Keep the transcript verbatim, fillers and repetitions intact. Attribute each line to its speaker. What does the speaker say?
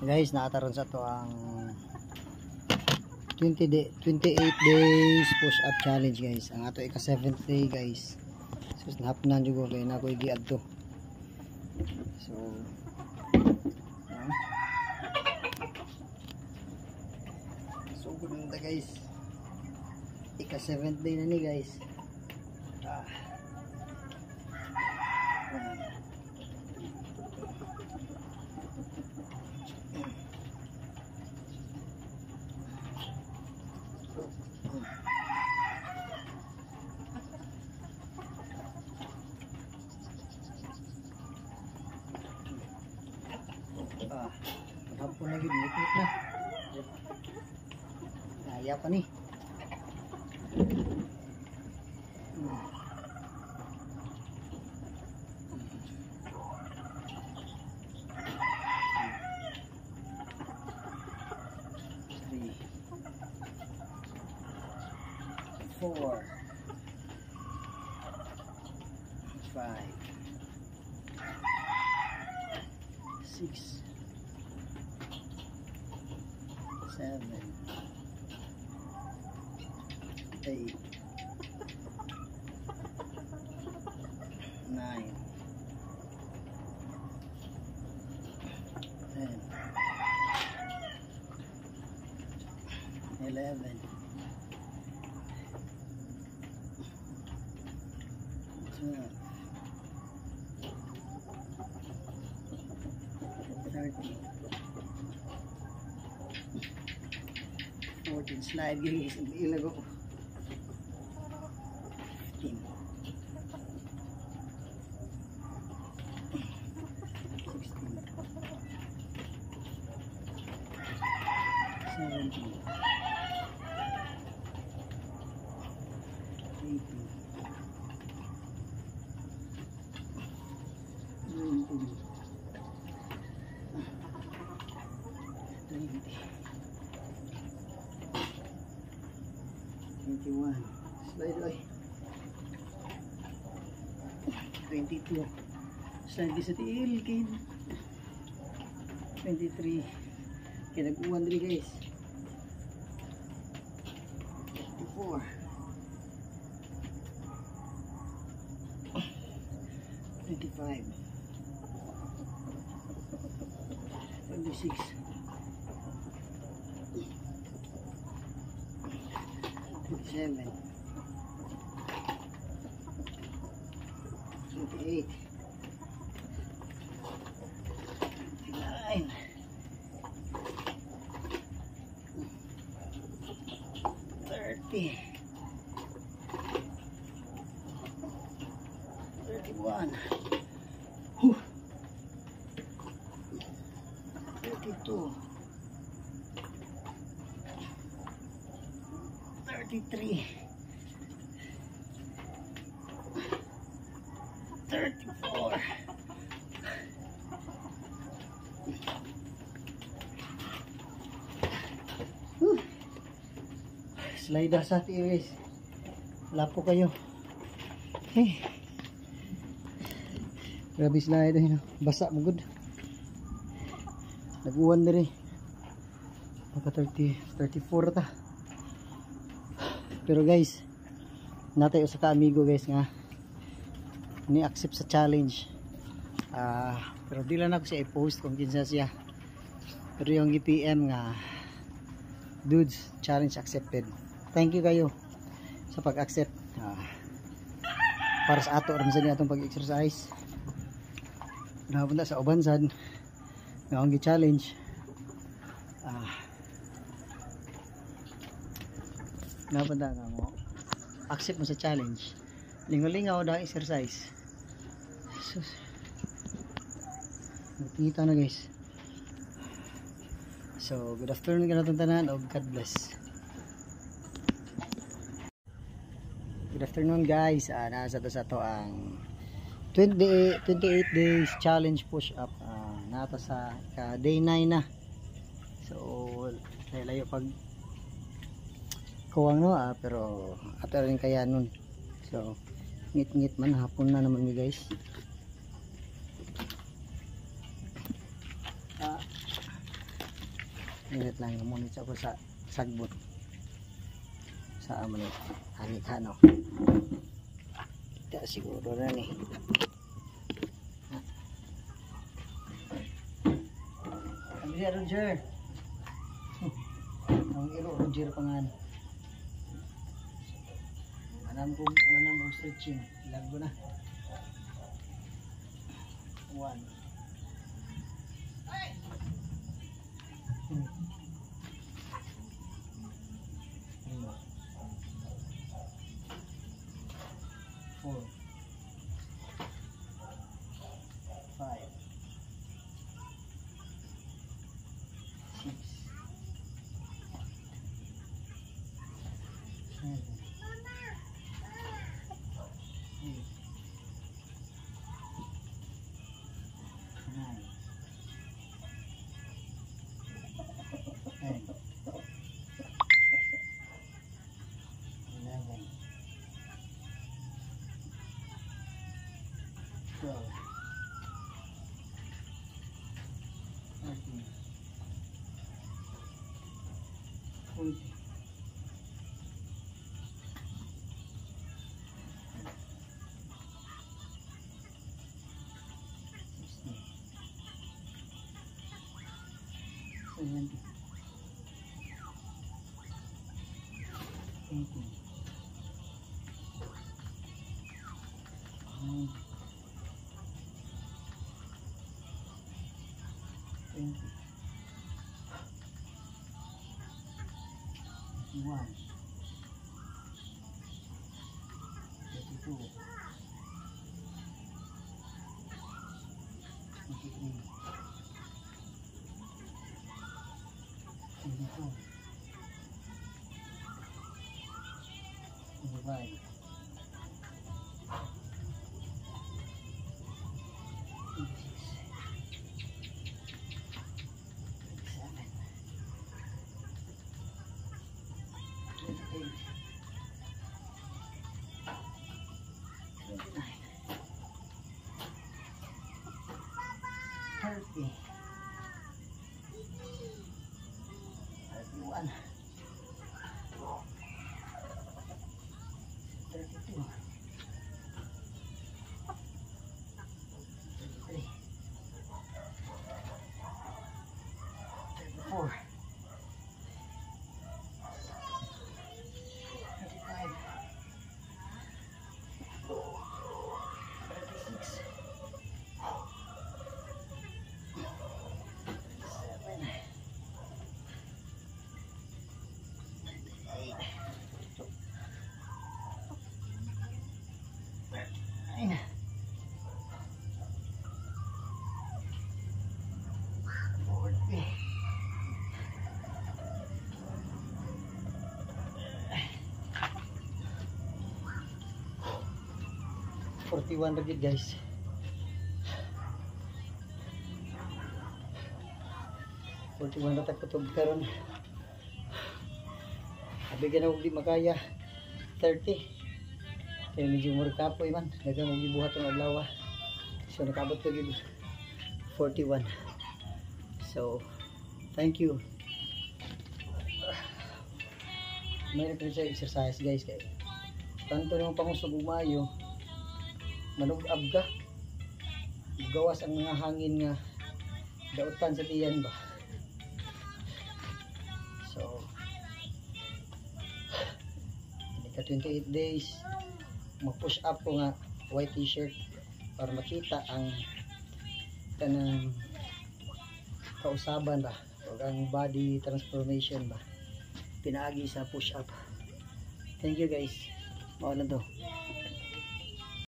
Speaker 1: Guys, naataron sa to ang twenty day, twenty-eight days push up challenge guys. Ang ato ika seventh day guys. So nahapunan jud ko kay na ko giad to. So yan. So ganda guys. Ika seventh day na ni guys. Ah. Ah, maghapon na yun, ngit-ngit na. Naya pa ni. Three, four, five, six, seven, eight, nine, ten, eleven, twelve, thirteen, fourteen, slide guys, ilago. fifteen, sixteen, seventeen, eighteen, nineteen, twenty, twenty-one, slide away, twenty-two, slide sa tiil, kid, twenty-three, kaya nag-uwan rin guys, twenty-four, twenty-five, twenty-six, twenty-seven, twenty-eight, twenty-nine, thirty, thirty-one, thirty-two, thirty-three, thirty-four, Whew. Slide sa tiris, lapo kayo. Hey, grabe slide eh, basa mo good. Nag-uwan na rin. Maka thirty, thirty-four ta. Pero guys, natay usa ka amigo guys nga ni accept sa challenge. Ah, uh, pero di lang ako siya i-post kung kinsa siya. Pero yung G P M nga dudes, challenge accepted. Thank you kayo sa pag-accept. Ah, para sa ato ram sa atong pag-exercise. Napunta sa ubansad nga ang gi-challenge. Ah, napunta nga mo accept mo sa challenge, lingaw-lingaw daw exercise. Sus, nagtingita na guys. So good afternoon ka natong tanan o God bless. Good afternoon guys. Ah, nasa to sa to ang twenty, twenty-eight days challenge push up. Ah, nata sa uh, day nine na. So layo pag kuwang no, ah, pero ato rin kaya nun. So ngit-ngit man, hapon na naman ni guys. Ah, Minit lang gamunit ako sa sagbot sa amon ani kano kita siguro na ni ang si Roger ang iro Roger pangan manam ko manam mo stretching lago na one hmm. Four, five, six, seven, eight, nine, ten, eleven, twelve, thirteen, fourteen, sixteen, seventeen, eighteen, nineteen, twenty, twenty-one, twenty-two, twenty-three, twenty-four, twenty-five, twenty-six, twenty-seven, twenty-eight, twenty-nine, thirty, thirty-one, thirty-two, thirty-three, thirty-four, thirty-five, thirty-six, thirty-seven, thirty-eight, thirty-nine, forty, forty-one ringgit guys. forty-one na tagputog karon. Abigyan ako di makaya thirty. Kaya medyo mo kapoy man. Dagang mo gibuhat ng adlaw. So nakabot ko gid forty-one. So thank you. May na sa exercise guys kay tanto naman pangusog umayo manug-ab ka gawas ang mga hangin nga dautan sa tiyan ba. So ika twenty-eight days mag-push up ko nga white t-shirt para makita ang kanang kausaban ba o ang body transformation ba pinaagi sa push up. Thank you guys. Mao na to.